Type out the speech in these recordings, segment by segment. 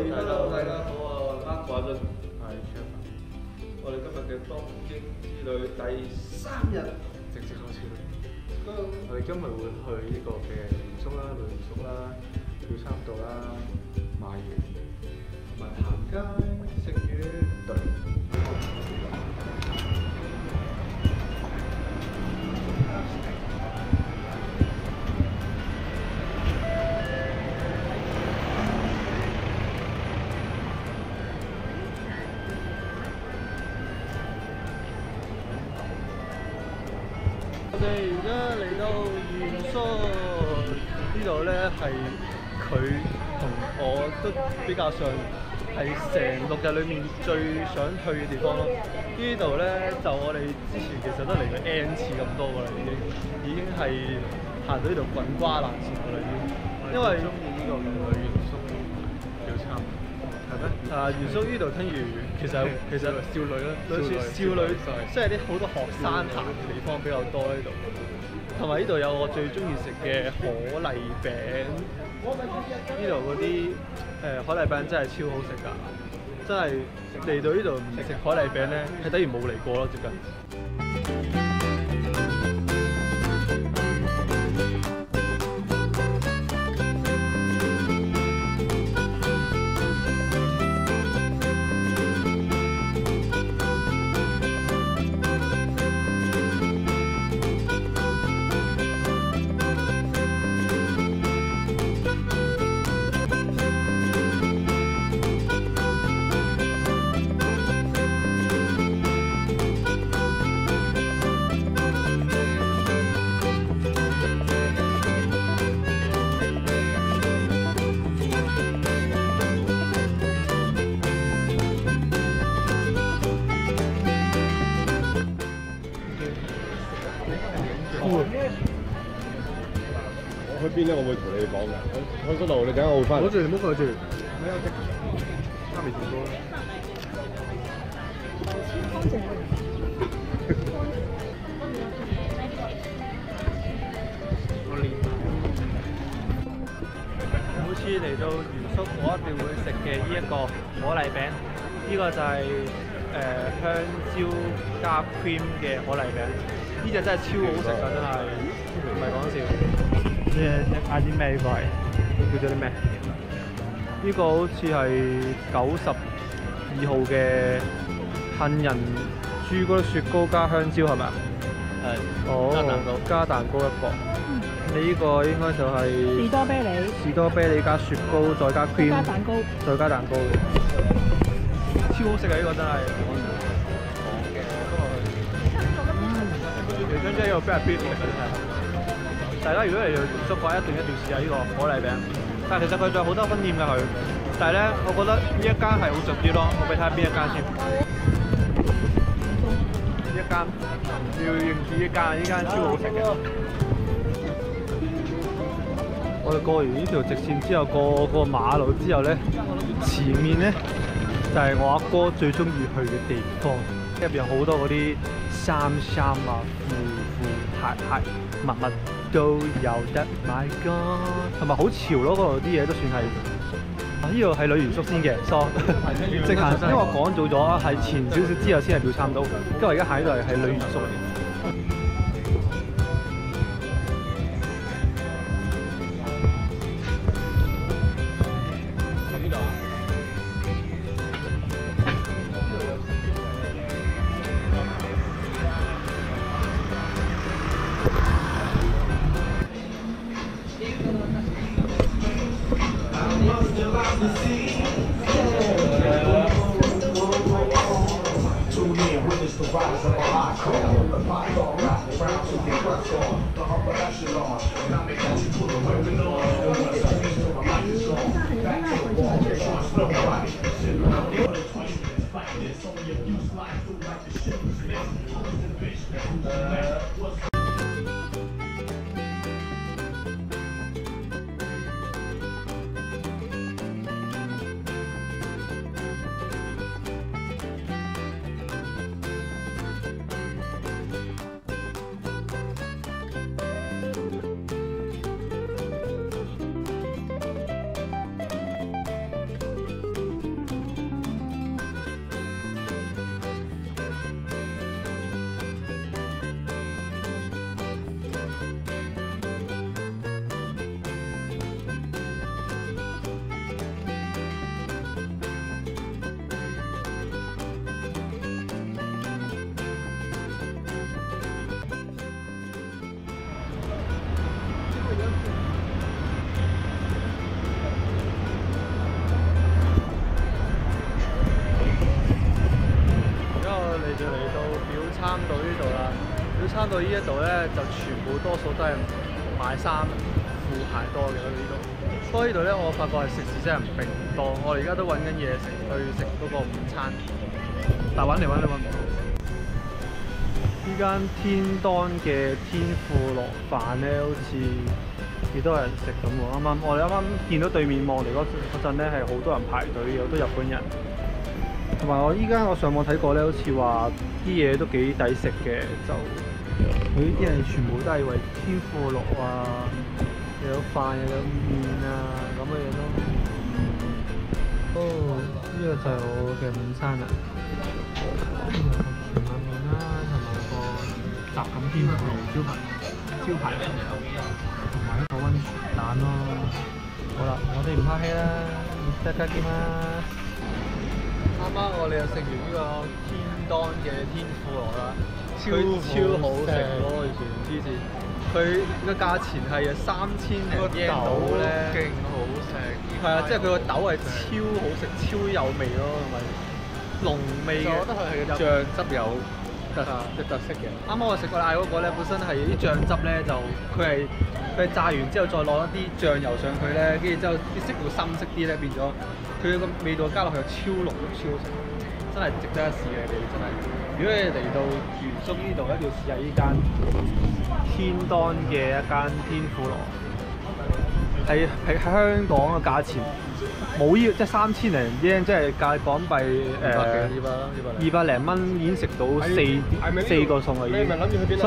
大家好啊，Mark華俊， 係 Kevin。 我哋今日嘅東京之旅第3日正式開始啦。我哋今日會去呢個嘅原宿啦、女原宿啦、表參道啦、買嘢同埋行街食嘢。對。 我哋而家嚟到原宿呢度咧，係佢同我都比較上係成6日裏面最想去嘅地方咯。呢度咧就我哋之前其實都嚟過 N 次咁多噶啦，已經係行到呢度滾瓜爛熟噶啦已經。因為中意呢個女原宿表參，係咩？ 原宿呢度聽如其實少女啦， 少女即係啲好多學生行嘅地方比較多呢度，同埋呢度有我最中意食嘅可麗餅，呢度嗰啲可麗餅真係超好食㗎，真係嚟到呢度唔食可麗餅咧，係等於冇嚟過咯，接近。 我去邊咧？我會同你講嘅。我嗰度，你等下我會翻嚟。 唔好住，唔好過住。 沒有的，他沒聽過。 每次嚟到原宿，我一定會食嘅呢一個可麗餅，呢個就係香蕉加 cream 嘅可麗餅，呢隻真係超好食㗎，真係唔係講笑。你嗌啲咩？呢個係叫做啲咩？呢個好似係92號嘅杏仁朱古力雪糕加香蕉係咪啊？係。哦。加蛋糕一個。你呢個應該就係士多啤梨加雪糕再加 cream 再加蛋糕嘅，超好食啊！呢個真係。其實真係一個非常必食嘅真係。大家如果嚟到原宿嘅話，一定試下呢個可麗餅。但係其實佢仲有好多分店㗎佢，但係咧，我覺得呢一間係好食啲咯。我俾睇下邊一間先。呢一間要認住呢間，呢間超好食嘅。我哋過完呢條直線之後，過個馬路之後咧，前面咧就係我阿哥最中意去嘅地方，入邊有好多嗰啲衫啊、褲鞋襪都有得買㗎，同埋好潮咯！嗰度啲嘢都算係。呢度係女原宿先嘅，直行，因為我趕早咗，係前少少之後先係表參道，跟住我而家喺度係女原宿嚟嘅。 道呢度啦。表參道呢一度咧，就全部多數都係買衫、褲鞋多嘅呢度。不過呢度咧，我發覺係食肆真係並唔多。我哋而家都揾緊嘢食，去食嗰個午餐。但揾嚟揾去揾唔到。呢間天當嘅天婦羅飯咧，好似幾多人食咁喎。我哋啱啱見到對面望嚟嗰陣咧，係好多人排隊，有好多日本人。同埋我依家我上網睇過咧，好似話啲嘢都幾抵食嘅，就佢呢啲係全部都係為天婦羅啊，又有飯又有麵啊咁嘅嘢咯。哦，呢個就係我嘅午餐啦。甜下麵啦，同埋個雜錦天婦羅招牌，同埋一個溫泉蛋咯。好啦，我哋唔客氣啦，いただきます。啱啱我哋又食完呢個天當嘅天婦羅啦，超好食咯！完全黐線，佢個價錢係3000零yen到咧，勁好食。係啊，即係佢個豆係超好食、超有味咯，同埋濃味嘅。我覺得佢係個醬汁有特色嘅。啱啱我食過嗌嗰個咧，本身係啲醬汁咧就佢係炸完之後再攞一啲醬油上去咧，跟住之後啲色會深色啲咧，變咗。佢個味道加落去又超濃超好食，真係值得一試嘅。你真係，如果你嚟到原宿呢度，一定要試下呢間天當嘅一間天婦羅，係香港嘅價錢，冇呢即係3000零yen，即係港幣200零蚊已經食到四個餸啦已經。你咪諗住去邊啊？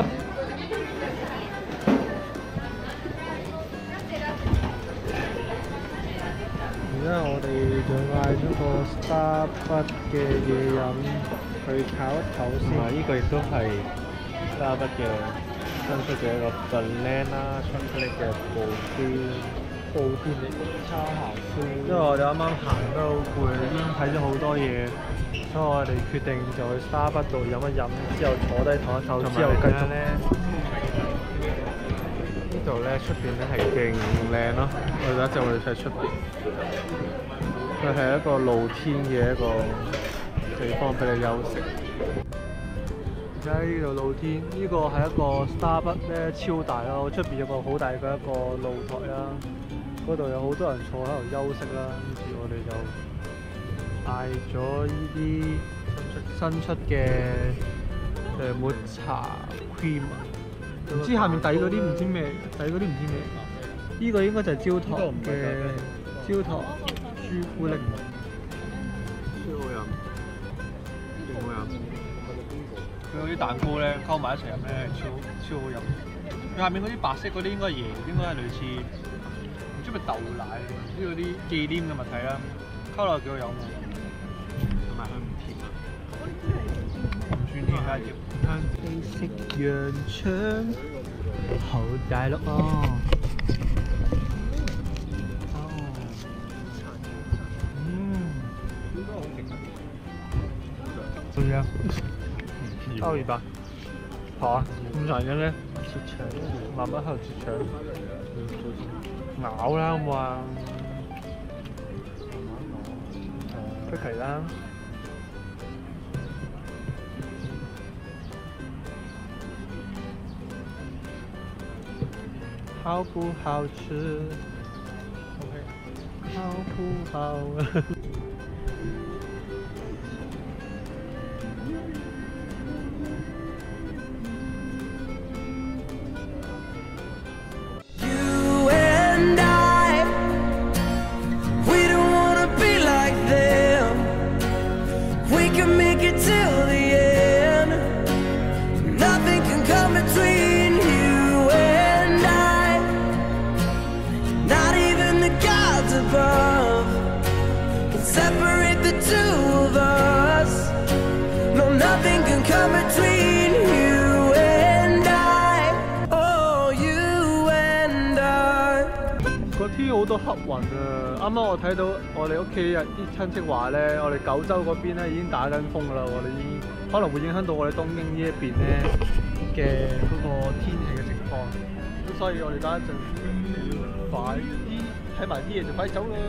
而家我哋就嗌咗個 Starbucks 嘅嘢飲，去炒一炒先。同埋呢個亦都係 Starbucks 嘅新出嘅一個 banana chocolate 嘅布甸嚟嘅超鹹酸。因為我哋啱啱行得好攰，已經睇咗好多嘢，所以我哋決定就去 Starbucks 度飲一飲，之後坐低唞一唞，之後繼續咧。呢度咧出邊咧係勁靚咯，我哋一陣我哋睇出邊，佢係一個露天嘅一個地方俾你休息。而家呢度露天，呢個係一個 Starbucks 咧超大咯，出邊有個好大嘅一個露台啦，嗰度有好多人坐喺度休息啦，跟住我哋就嗌咗呢啲新出嘅抹茶 cream。唔知下面底嗰啲唔知咩，呢個應該就係焦糖嘅焦糖朱古力，超好飲，勁好飲。佢嗰啲蛋糕咧溝埋一齊飲咧，超好飲。佢下面嗰啲白色嗰啲應該係類似唔知咪豆奶，呢嗰啲忌廉嘅物體啦，溝落幾好飲喎。同埋佢唔甜啊，唔算甜啦，食羊腸好大碌哦！對啊，鮑魚吧？好啊，咁長嘅咧，切腸，慢慢喺度切腸，咬啦好唔好啊？出奇啦！好不好吃 ？OK， 好不好？個天好多黑雲啊！啱啱我睇到我哋屋企人啲親戚話咧，我哋九州嗰邊咧已經打緊風㗎啦，我哋已經可能會影響到我哋東京呢一邊咧嘅嗰個天氣嘅情況，咁所以我哋等一陣要快啲睇埋啲嘢就快走啦。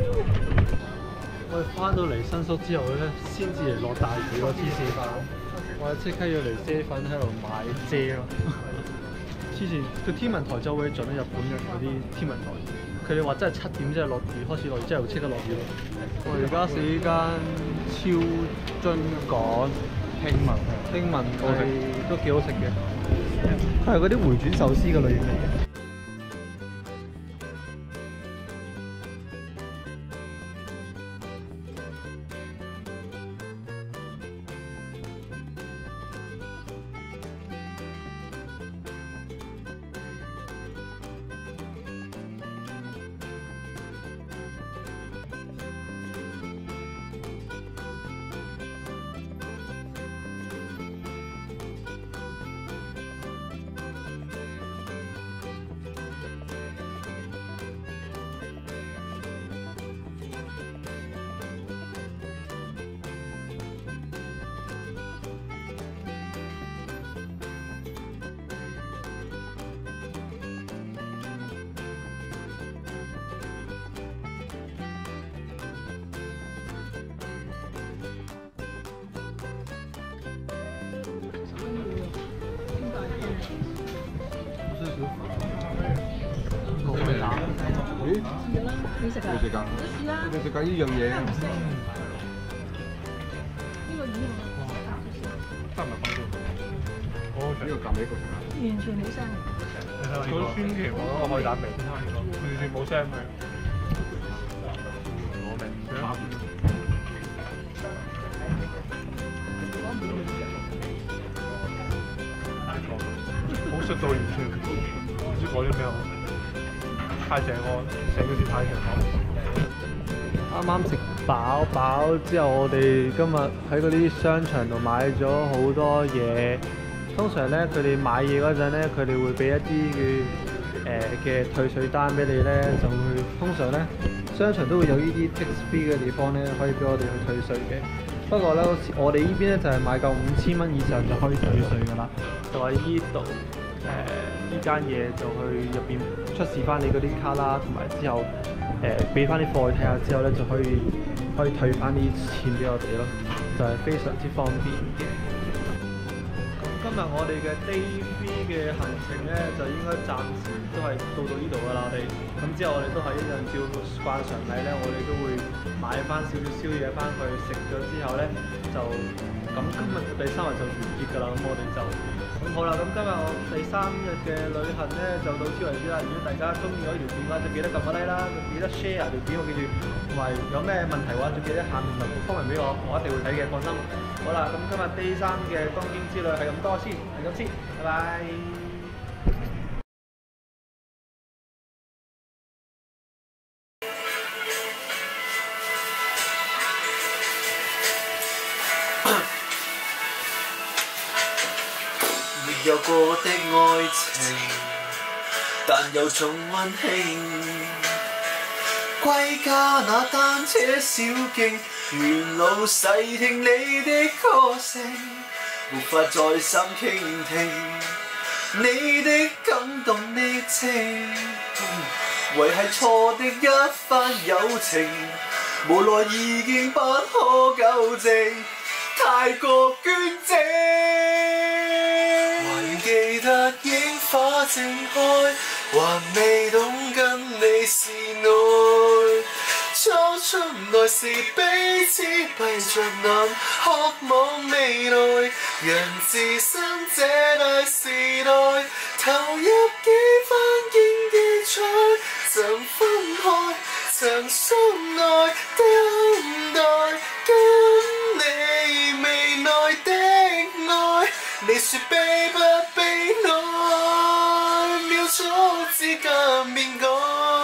我哋翻到嚟新宿之後咧，先至嚟落大雨咯，黐線！ 我即刻要嚟遮粉喺度買遮咯。之前個天文台就會準日本嘅嗰啲天文台，佢哋話真係7點即係落雨，開始落雨之後即刻落雨咯。我而家試間超津港聽聞係都幾好食嘅，係嗰啲回轉壽司嘅類型嚟嘅。 咦？ 你食㗎？ 你食㗎？ 試啦。 你食緊呢樣嘢？ 呢個魚得唔係放咗？ 呢個撳呢個食啊？ 完全冇聲。 嗰酸甜嗰個海膽味，完全冇聲味。我明。好食到完全唔知講啲咩好，太正我成件事太正我。啱啱食飽之後，我哋今日喺嗰啲商場度買咗好多嘢。通常咧，佢哋買嘢嗰陣咧，佢哋會俾一啲嘅退稅單俾你咧，就會通常咧商場都會有呢啲 tax free 嘅地方咧，可以俾我哋去退稅嘅。不過咧，好似我哋呢邊咧就係買夠5000蚊以上就可以退稅㗎啦。就喺呢度呢間嘢就去入邊出示翻你嗰啲卡啦，同埋之後俾翻啲貨去睇下之後咧，就可以退翻啲錢俾我哋咯，就係非常之方便嘅。咁今日我哋嘅 Day 3嘅行程咧，就應該暫時都係到呢度㗎啦，我哋咁之後我哋都係一樣照慣常例咧，我哋都會買翻少少宵夜翻去食咗之後咧，就咁今日第3日就完結㗎啦，咁我哋就咁好啦，咁今日我第3日嘅旅行咧就到此為止啦。如果大家中意我呢條片嘅話，就記得撳個 like 啦，記得 share 條片，我記住，同埋有咩問題嘅話，就記得下面留個 comment 俾我，我一定會睇嘅，放心。好啦，咁今日 Day 3嘅東京之旅係咁多先，係咁先，拜拜。 沒有過的愛情，但有種溫馨。歸家那單車小徑，沿路細聽你的歌聲，沒法再三傾聽你的感動的情，維繫錯的一番友情，無奈已經不可糾正，太過捐精。還記得櫻花正開，還未懂跟你是愛，初出來時彼此閉着眼，渴望未來，人置身這大時代，投入幾番競技賽，曾分開，曾相愛，等待跟你未來的愛，你說悲不悲哀，秒速之間變改。